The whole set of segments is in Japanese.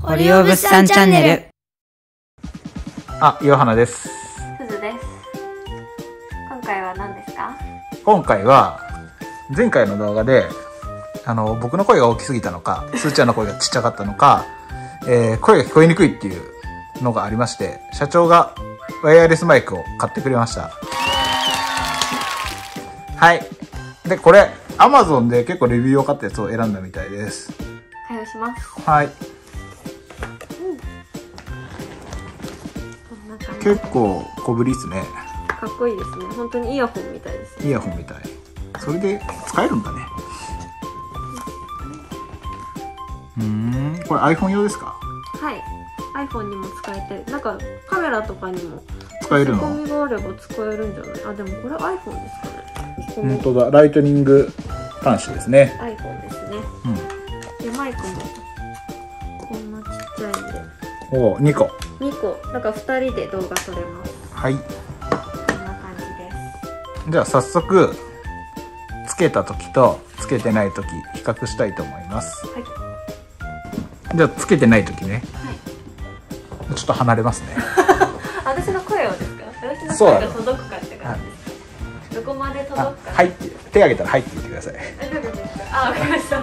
堀尾物産チャンネル。 岩花です。 すずです。今回は何ですか？ 今回は前回の動画で僕の声が大きすぎたのか、すーちゃんの声がちっちゃかったのか、声が聞こえにくいっていうのがありまして、社長がワイヤレスマイクを買ってくれました。はい。で、これ Amazon で結構レビューを買ったやつを選んだみたいです。 開封します。 はい。結構小ぶりですね。 かっこいいですね。本当にイヤホンみたいですね。 イヤホンみたい。それで使えるんだね。これ iPhone 用ですか？ はい。iPhone にも使えて、なんかカメラとかにも使えるの。 差し込みがあれば使えるんじゃない？あ、でもこれ iPhone ですかね。 本当だ。ライトニング端子ですね。 iPhone ですね。でマイクもこんなちっちゃいんで。 おお、2個。 2個。なんか2人で動画撮れます。 はい。 こんな感じです。 じゃあ早速つけた時とつけてない時比較したいと思います。 はい。 じゃあつけてない時ね。 はい。 ちょっと離れますね。 私の声をですか？私の声が届くかって感じです。どこまで届くか。 はいって、手挙げたらはいって言ってください。 大丈夫ですか？あ、わかりました。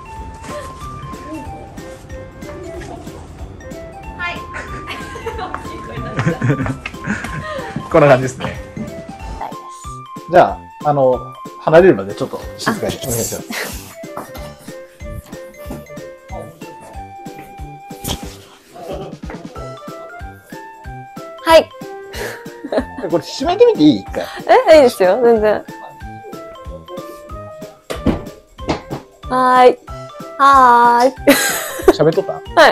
はい。大きい声になった。 こんな感じですね。じゃあ離れるまでちょっと静かにお願いします。 はい。 これ閉めてみていい？一回。 いいですよ、全然。はーい。はーい。 喋っとった？ はい。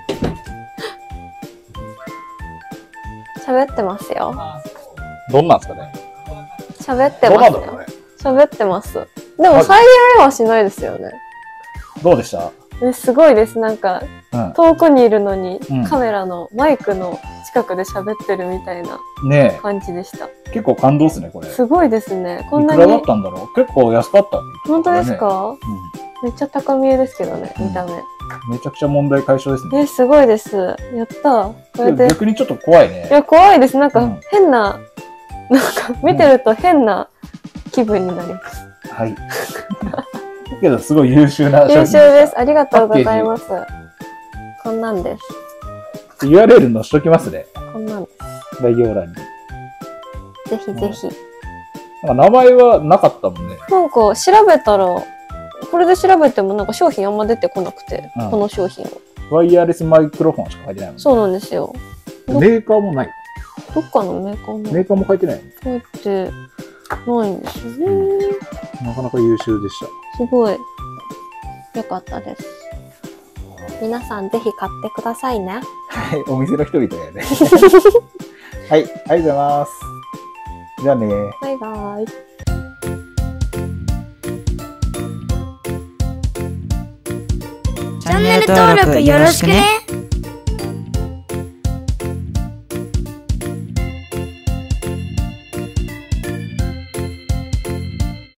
喋ってますよ。 どんなんですかね？ 喋ってますよ。喋ってます。でも再現はしないですよね。 どうでした？ すごいです。なんか、遠くにいるのに、カメラのマイクの近くで喋ってるみたいな感じでした。 結構感動ですね、これ。すごいですね。こんなに。 いくらだったんだろう？結構安かった。 本当ですか？めっちゃ高見えですけどね、見た目。 めちゃくちゃ問題解消ですね。 すごいです。やったこれで。 逆にちょっと怖いね。 いや、怖いです。なんか変な、なんか見てると変な気分になります。 はい。けどすごい優秀な商品。 優秀です。ありがとうございます。こんなんです。 URL 載せときますね。 こんなんです。 概要欄に。 ぜひぜひ。 なんか名前はなかったもんね。 なんか調べたら、これで調べてもなんか商品あんま出てこなくて、この商品を。 ワイヤレスマイクロフォンしか書いてないもんね。 そうなんですよ。 メーカーもない。 どっかのメーカーも。 メーカーも書いてない。 書いてないんですよね。 なかなか優秀でした。 すごい。よかったです。皆さんぜひ買ってくださいね。 はい、お店の人々やね。はい、ありがとうございます。じゃあね。 バイバイ。 チャンネル登録よろしくね。